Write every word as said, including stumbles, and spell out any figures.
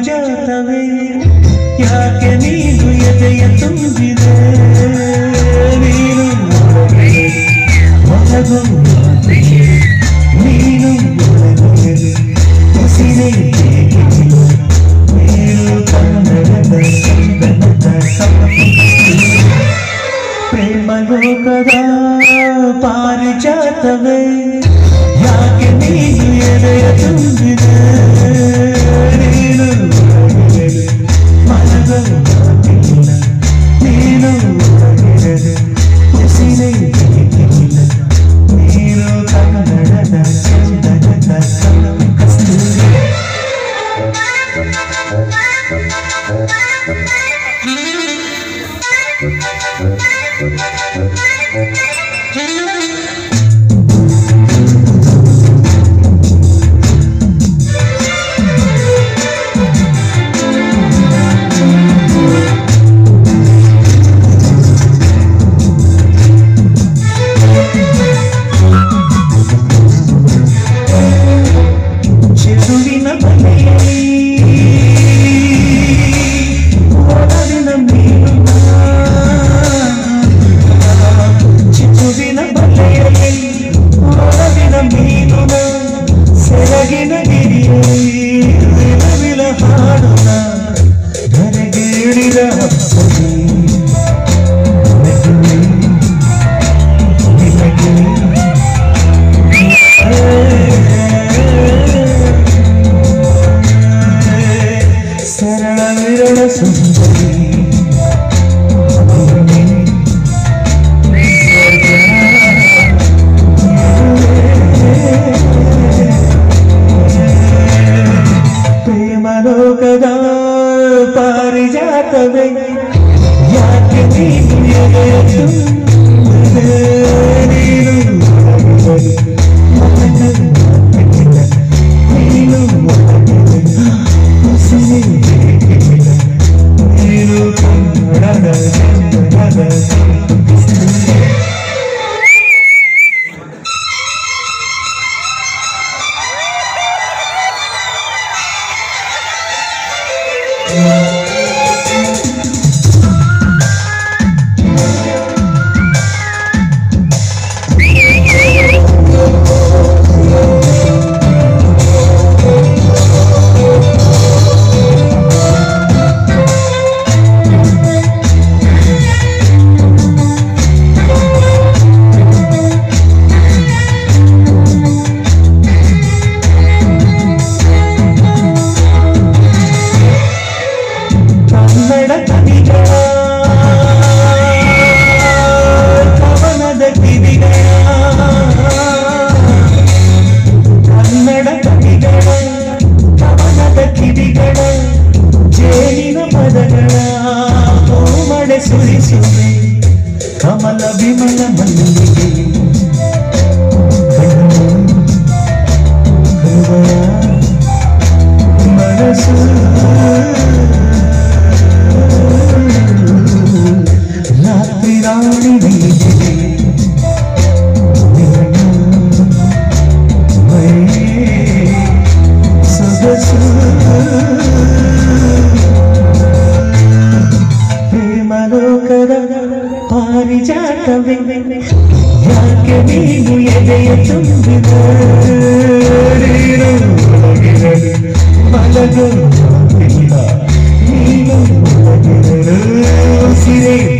ಪಾರಿಜಾತವೇ ಯಾಕೆ ನೀನು ಎದೆಯ ತುಂಬಿದೆ ನೀನು ಒಳಗು ನೀನು ಉಸಿರೇ ನೀನು ಕನ್ನಡದ ಸಂದನದ ಪ್ರೇಮ ಲೋಕದ ಪಾರಿಜಾತವೇ ಯಾಕೆ ನೀನು ಎದೆಯ ತುಂಬಿದೆ ನೀನು ಮನಗಳು ಮಾತಿಲ್ಲ ನೀನು ಉಸಿರೇ ನೀನು ಕನ್ನಡದ ಚಂದನದ ಕಸ್ತೂರಿ सरल विरल सुंदरी प्रेम लोकದ ಪಾರಿಜಾತವೇ ಯಾಕೆ ನೀನು ಎದೆಯ ತುಂಬಿದೆ ನೀನು ನೀನು ಉಸಿರೇ ನೀನು ಕನ್ನಡದ ಚಂದನದ ಕವನದ ಕಿವಿಗಳ ಕನ್ನಡ ಕವಿಗಳ ಕವನದ ಕಿವಿಗಳ ಜೇನಿನ ಪದಗಳ ಕೋಮಳೆ ಸುರಿಸುವೆ ಕಮಲ ವಿಮಲ ಮಲ್ಲಿಗೆ ಹೃದಯ ಮನಸ್ಸು ರಾತ್ರಿ ರಾಣಿ ನೀಡಿದೆ ಸೊಗಸು ಪ್ರೇಮ ಲೋಕದ ಪಾರಿಜಾತವೇ ಯಾಕೆ ನೀನು ಎದೆಯ ತುಂಬಿದೆ ನೀನು ಮಲಗು ನೀನು ಉಸಿರೇ